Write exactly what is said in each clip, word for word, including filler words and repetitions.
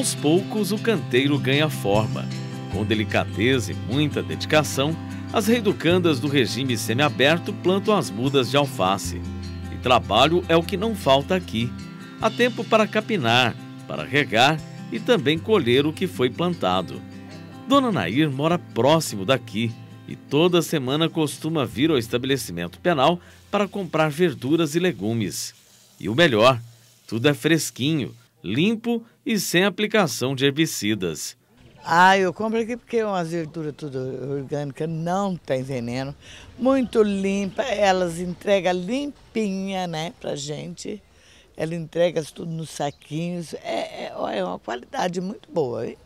aos poucos o canteiro ganha forma. Com delicadeza e muita dedicação, as reeducandas do regime semiaberto plantam as mudas de alface. E trabalho é o que não falta aqui. Há tempo para capinar, para regar e também colher o que foi plantado. Dona Nair mora próximo daqui e toda semana costuma vir ao estabelecimento penal para comprar verduras e legumes. E o melhor, tudo é fresquinho, limpo e sem aplicação de herbicidas. Ah, eu compro aqui porque é umas verduras tudo orgânica, não tem veneno, muito limpa, elas entregam limpinha, né, pra gente. Ela entrega tudo nos saquinhos, é, é, é uma qualidade muito boa, hein?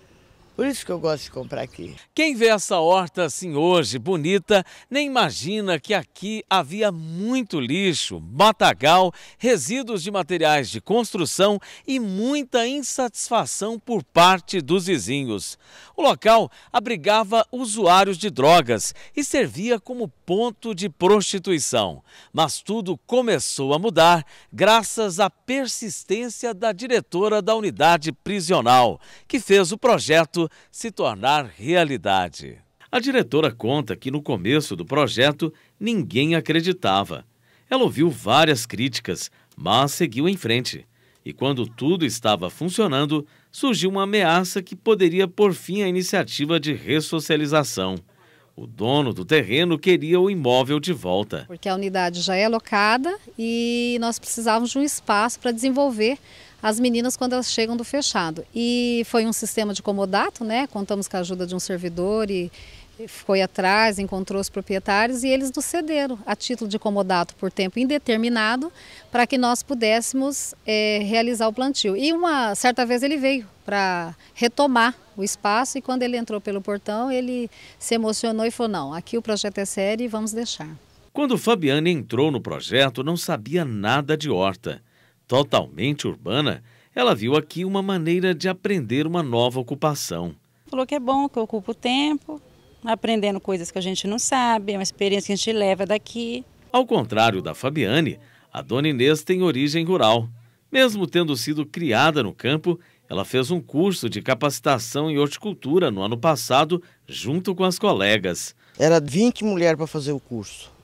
Por isso que eu gosto de comprar aqui. Quem vê essa horta assim hoje, bonita, nem imagina que aqui havia muito lixo, matagal, resíduos de materiais de construção e muita insatisfação por parte dos vizinhos. O local abrigava usuários de drogas e servia como ponto de prostituição. Mas tudo começou a mudar graças à persistência da diretora da unidade prisional, que fez o projeto se tornar realidade. A diretora conta que no começo do projeto ninguém acreditava. Ela ouviu várias críticas, mas seguiu em frente. E quando tudo estava funcionando, surgiu uma ameaça que poderia pôr fim à iniciativa de ressocialização. O dono do terreno queria o imóvel de volta. Porque a unidade já é alocada e nós precisávamos de um espaço para desenvolver as meninas quando elas chegam do fechado. E foi um sistema de comodato, né? Contamos com a ajuda de um servidor e foi atrás, encontrou os proprietários e eles nos cederam a título de comodato por tempo indeterminado para que nós pudéssemos é, realizar o plantio. E uma certa vez ele veio para retomar o espaço e quando ele entrou pelo portão ele se emocionou e falou, não, aqui o projeto é sério e vamos deixar. Quando Fabiane entrou no projeto, não sabia nada de horta. Totalmente urbana, ela viu aqui uma maneira de aprender uma nova ocupação. Falou que é bom, que ocupa o tempo, aprendendo coisas que a gente não sabe, é uma experiência que a gente leva daqui. Ao contrário da Fabiane, a dona Inês tem origem rural. Mesmo tendo sido criada no campo, ela fez um curso de capacitação em horticultura no ano passado, junto com as colegas. Era vinte mulheres para fazer o curso.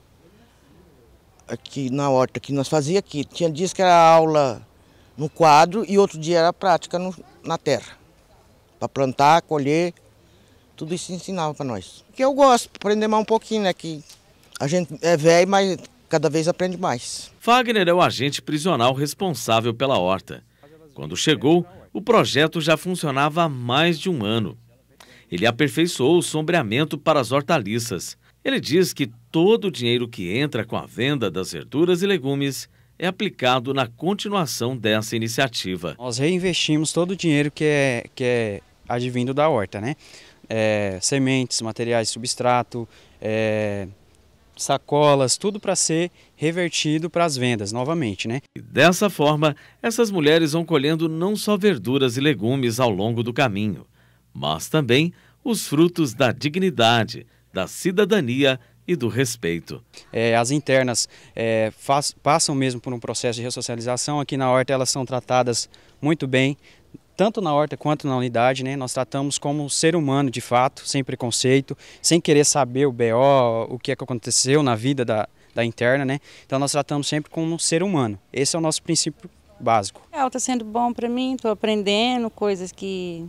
Aqui na horta, que nós fazíamos aqui. Tinha dias que era aula no quadro e outro dia era prática no, na terra. Para plantar, colher, tudo isso ensinava para nós. Que eu gosto, aprender mais um pouquinho, né? Que a gente é velho, mas cada vez aprende mais. Fagner é o agente prisional responsável pela horta. Quando chegou, o projeto já funcionava há mais de um ano. Ele aperfeiçoou o sombreamento para as hortaliças. Ele diz que todo o dinheiro que entra com a venda das verduras e legumes é aplicado na continuação dessa iniciativa. Nós reinvestimos todo o dinheiro que é, que é advindo da horta, né? É, sementes, materiais de substrato, é, sacolas, tudo para ser revertido para as vendas novamente, né? E dessa forma, essas mulheres vão colhendo não só verduras e legumes ao longo do caminho, mas também os frutos da dignidade, da cidadania e do respeito. É, as internas é, faz, passam mesmo por um processo de ressocialização. Aqui na horta elas são tratadas muito bem, tanto na horta quanto na unidade, né? Nós tratamos como um ser humano de fato, sem preconceito, sem querer saber o B O, o que é que aconteceu na vida da, da interna, né? Então nós tratamos sempre como um ser humano. Esse é o nosso princípio básico. Está sendo bom para mim, estou aprendendo coisas que...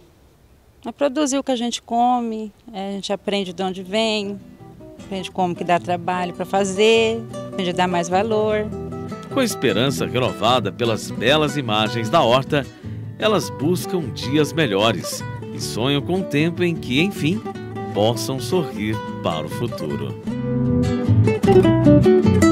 É produzir o que a gente come, a gente aprende de onde vem, aprende como que dá trabalho para fazer, aprende a dar mais valor. Com a esperança renovada pelas belas imagens da horta, elas buscam dias melhores e sonham com um tempo em que, enfim, possam sorrir para o futuro.